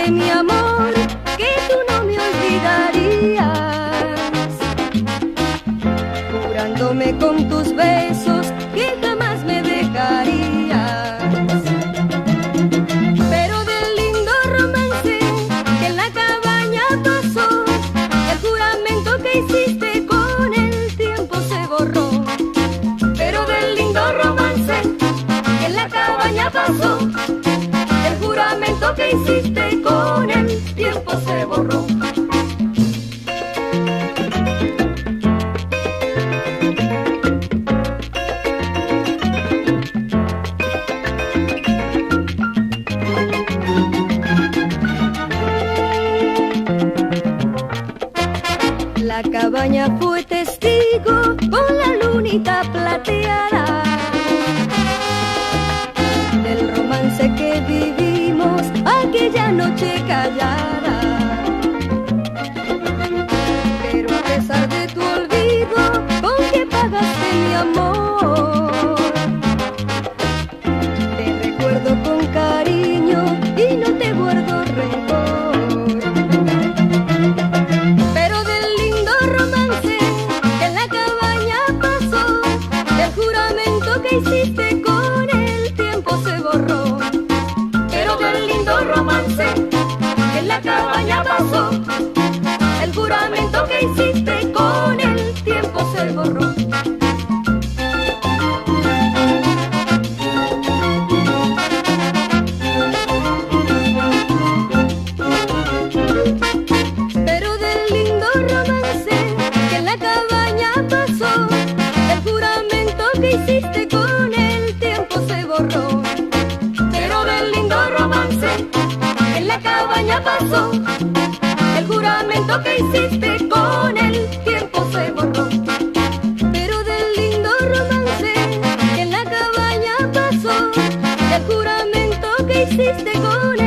juraste, mi amor, que tú no me olvidarías, jurándome con tus besos que jamás me dejarías. Pero del lindo romance que en la cabaña pasó, el juramento que hiciste con el tiempo se borró. Pero del lindo romance que en la cabaña pasó, el juramento que hiciste con el tiempo se borró. La cabaña fue testigo con la lunita plateada del romance que vivimos aquella noche callada. Pero a pesar de tu olvido, ¿con qué pagaste, mi amor? Te recuerdo con cariño y no te guardo rencor. Pero del lindo romance que en la cabaña pasó, el juramento que hiciste con el tiempo se borró. Pero del lindo romance que en la cabaña pasó, el juramento que hiciste con el tiempo se borró. Pero del lindo romance que en la cabaña pasó, el juramento que hiciste con el tiempo se borró. Pero del lindo romance que en la cabaña pasó, el juramento que hiciste con el tiempo se borró. Pero del lindo romance que en la cabaña pasó, el juramento que hiciste con